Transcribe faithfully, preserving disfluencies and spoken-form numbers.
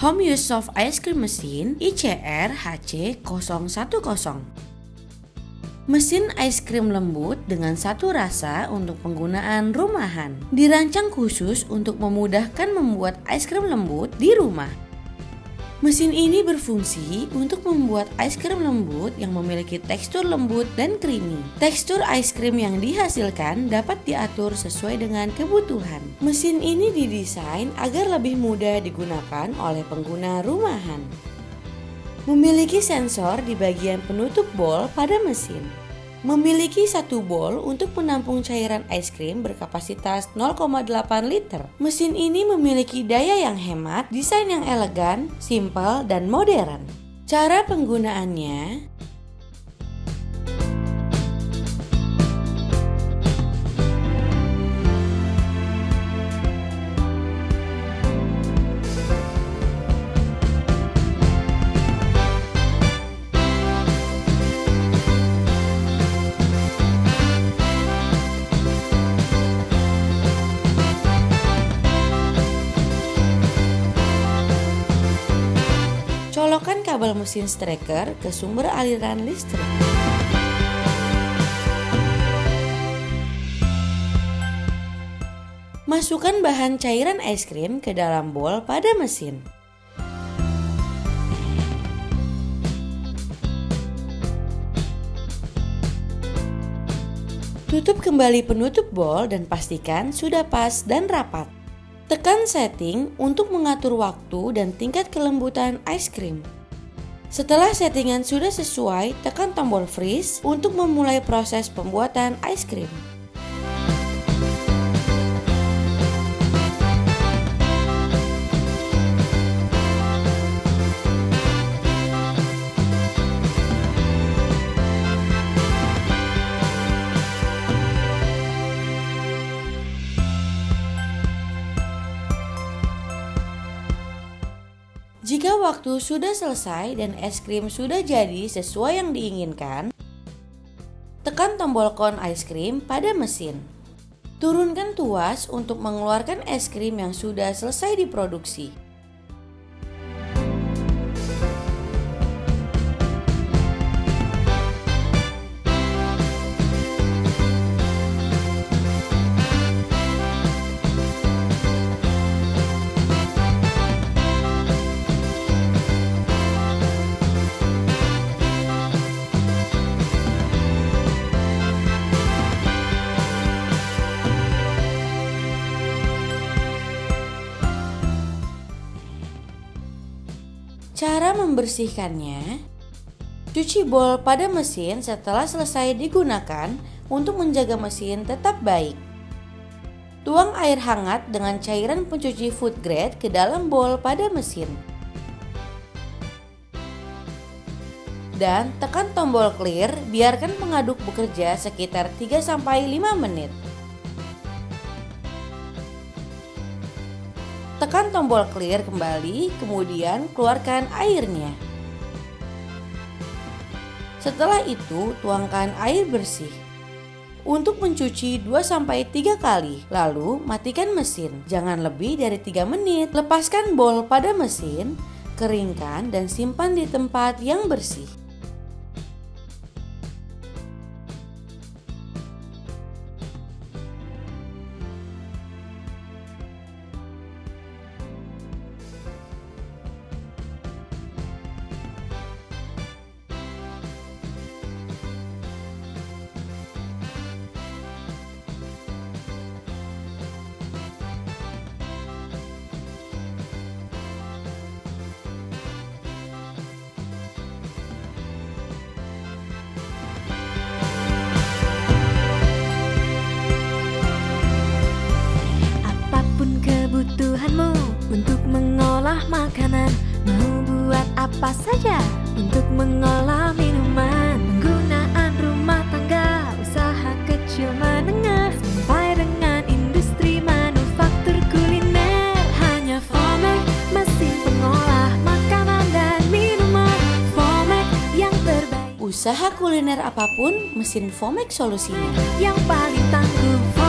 Home Use Soft Ice Cream Machine I C R H C nol satu nol. Mesin es krim lembut dengan satu rasa untuk penggunaan rumahan. Dirancang khusus untuk memudahkan membuat es krim lembut di rumah. Mesin ini berfungsi untuk membuat es krim lembut yang memiliki tekstur lembut dan creamy. Tekstur es krim yang dihasilkan dapat diatur sesuai dengan kebutuhan. Mesin ini didesain agar lebih mudah digunakan oleh pengguna rumahan. Memiliki sensor di bagian penutup bowl pada mesin. Memiliki satu bowl untuk menampung cairan es krim berkapasitas nol koma delapan liter. Mesin ini memiliki daya yang hemat, desain yang elegan, simpel, dan modern. Cara penggunaannya: colokkan kabel mesin steker ke sumber aliran listrik. Masukkan bahan cairan es krim ke dalam bowl pada mesin. Tutup kembali penutup bowl dan pastikan sudah pas dan rapat. Tekan setting untuk mengatur waktu dan tingkat kelembutan es krim. Setelah settingan sudah sesuai, tekan tombol freeze untuk memulai proses pembuatan es krim. Jika waktu sudah selesai dan es krim sudah jadi sesuai yang diinginkan, tekan tombol kon es krim pada mesin. Turunkan tuas untuk mengeluarkan es krim yang sudah selesai diproduksi. Cara membersihkannya: cuci bowl pada mesin setelah selesai digunakan untuk menjaga mesin tetap baik. Tuang air hangat dengan cairan pencuci food grade ke dalam bowl pada mesin. Dan tekan tombol clear, biarkan pengaduk bekerja sekitar tiga sampai lima menit. Tekan tombol clear kembali, kemudian keluarkan airnya. Setelah itu, tuangkan air bersih. Untuk mencuci dua sampai tiga kali, lalu matikan mesin. Jangan lebih dari tiga menit. Lepaskan bowl pada mesin, keringkan dan simpan di tempat yang bersih. Kebutuhanmu untuk mengolah makanan, mau buat apa saja untuk mengolah minuman, penggunaan rumah tangga, usaha kecil menengah, sampai dengan industri manufaktur kuliner. Hanya Fomek, mesin pengolah makanan dan minuman. Fomek yang terbaik. Usaha kuliner apapun, mesin Fomek solusinya. Yang paling tangguh.